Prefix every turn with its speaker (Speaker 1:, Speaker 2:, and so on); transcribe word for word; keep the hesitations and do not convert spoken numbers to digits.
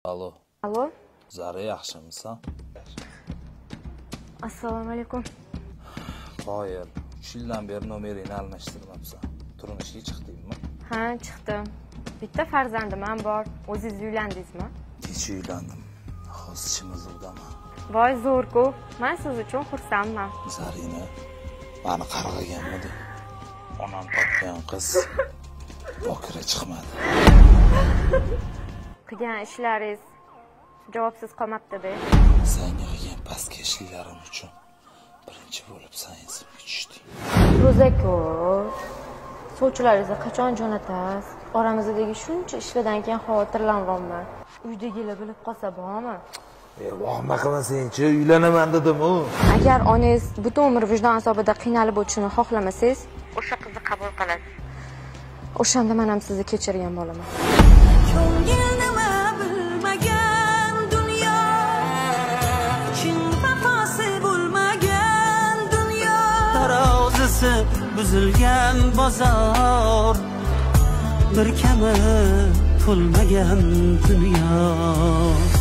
Speaker 1: Alo.
Speaker 2: Alo.
Speaker 1: Zara yaxshimisan?
Speaker 2: Assalomu alaykum.
Speaker 1: Qoyil. uch yildan beri nomeringni almashtirmabsan. Turmushga chiqdingmi?
Speaker 2: Ha, chiqdim. Bitta farzandim ham bor. O'zingiz uylandingizmi?
Speaker 1: Kech uylandim. Hozir ichimiz uvdaman.
Speaker 2: Voy zo'r-ku. Men siz uchun xursandman.
Speaker 1: Zarina, meni qarg'aganmidi? Onam topgan qiz bokira chiqmadi.
Speaker 2: Qilgan ishlaringiz javobsiz qolmabdi-da.
Speaker 1: Senga qilgan pastkashliklarim uchun birinchi bo'lib sen esimga tushding.
Speaker 2: Ro'zaku, sovchilaringizni qachon jo'natasiz? Oramizdagi shuncha ishlardan keyin xavotirlanganman. Uydagilar bilib qolsa bormi?
Speaker 1: E, vahma qilmasang-chi, uylanaman dedim-ku.
Speaker 2: Agar onangiz butun umr vijdon azobida qiynalib o'tishini xohlamasangiz, o'sha qizni qabul qilasiz. O'shanda men ham sizni kechirgan bo'laman.
Speaker 3: Buzilgan bozor, bir kami to'lmagan dunyo.